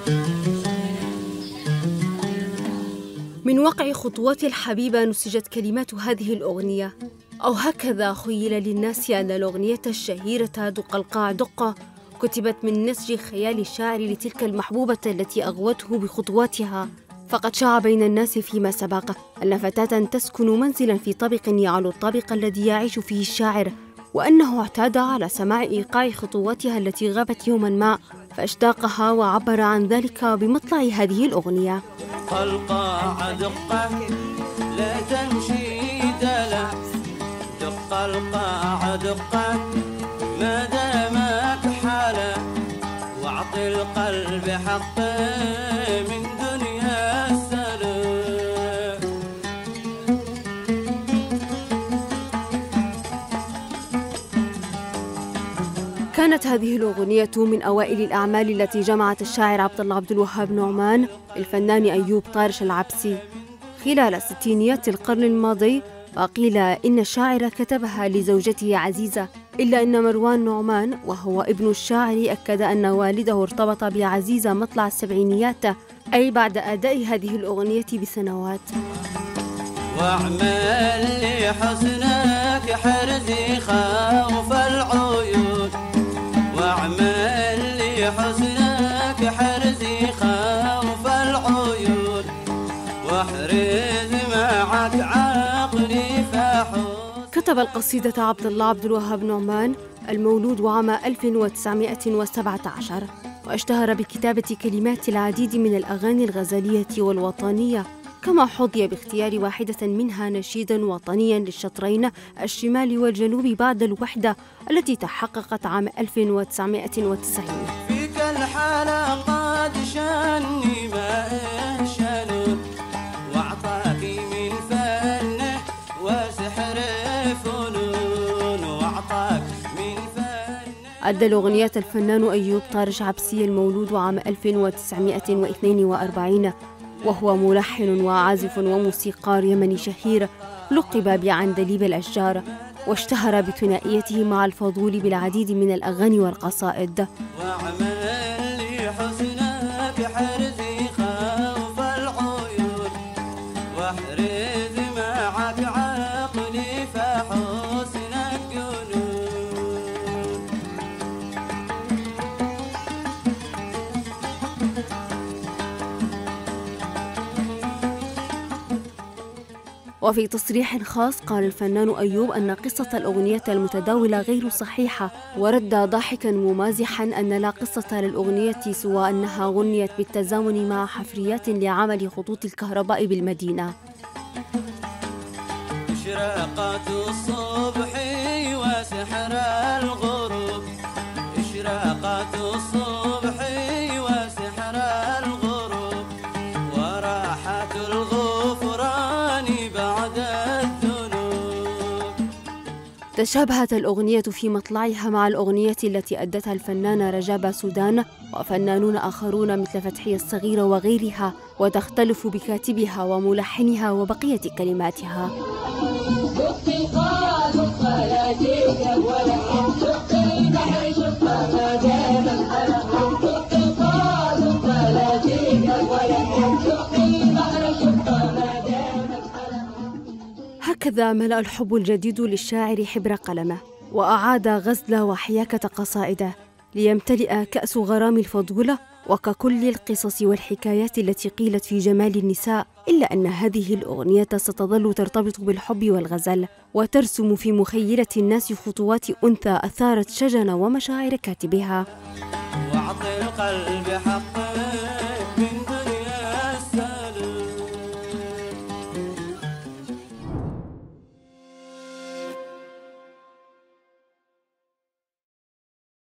من وقع خطوات الحبيبة نسجت كلمات هذه الأغنية، أو هكذا خيل للناس أن الأغنية الشهيرة دق القاع دقة كتبت من نسج خيال الشاعر لتلك المحبوبة التي أغوته بخطواتها. فقد شاع بين الناس فيما سبق أن فتاة تسكن منزلاً في طابق يعلو الطابق الذي يعيش فيه الشاعر، وأنه اعتاد على سماع إيقاع خطواتها التي غابت يوماً ما، فاشتاقها وعبر عن ذلك بمطلع هذه الأغنية. القاع دقة لا تمشي دلع، دق القاع دقة ما دامك حالة، واعطي القلب حقه من دنيا السلام. كانت هذه الأغنية من أوائل الأعمال التي جمعت الشاعر عبد الله عبد الوهاب نعمان الفنان أيوب طارش العبسي خلال ستينيات القرن الماضي، وقيل إن الشاعر كتبها لزوجته عزيزة، إلا أن مروان نعمان وهو ابن الشاعر أكد أن والده ارتبط بعزيزة مطلع السبعينيات، أي بعد أداء هذه الأغنية بسنوات. واعمل لحسنك حرزي خوف العيون، واعمل لحسنك حرزي خوف العيون، واحرز معك عقلي فحوس. كتب القصيدة عبد الله عبد الوهاب نعمان المولود عام 1917، واشتهر بكتابة كلمات العديد من الأغاني الغزلية والوطنية، كما حظي باختيار واحدة منها نشيداً وطنياً للشطرين الشمال والجنوب بعد الوحدة التي تحققت عام 1990. فيك الحالة قد شاني ما شانون، واعطاك من فنه وسحر فنون، واعطاك من فنه. أدى الأغنية الفنان أيوب طارش عبسي المولود عام 1942، وهو ملحن وعازف وموسيقار يمني شهير لقب بعندليب الأشجار، واشتهر بثنائيته مع الفضول بالعديد من الأغاني والقصائد. واعمل لحسنك حرزي خوف العيون، واحرز معك عقلي فحسن الجنون. وفي تصريح خاص قال الفنان أيوب أن قصة الأغنية المتداولة غير صحيحة، ورد ضاحكاً ممازحاً أن لا قصة للأغنية سوى أنها غنيت بالتزامن مع حفريات لعمل خطوط الكهرباء بالمدينة. إشراقات الصبح وسحر الغروب، إشراقات الصبح وسحر الغروب، وراحة الغفران بعد الذنوب. تشابهت الأغنية في مطلعها مع الأغنية التي أدتها الفنانة رجابة سودان وفنانون آخرون مثل فتحية الصغيرة وغيرها، وتختلف بكاتبها وملحنها وبقية كلماتها. هكذا ملأ الحب الجديد للشاعر حبر قلمه، وأعاد غزل وحياكة قصائده ليمتلئ كأس غرام الفضولة وككل القصص والحكايات التي قيلت في جمال النساء، إلا أن هذه الأغنية ستظل ترتبط بالحب والغزل، وترسم في مخيلة الناس خطوات أنثى أثارت شجن ومشاعر كاتبها. واعطي القلب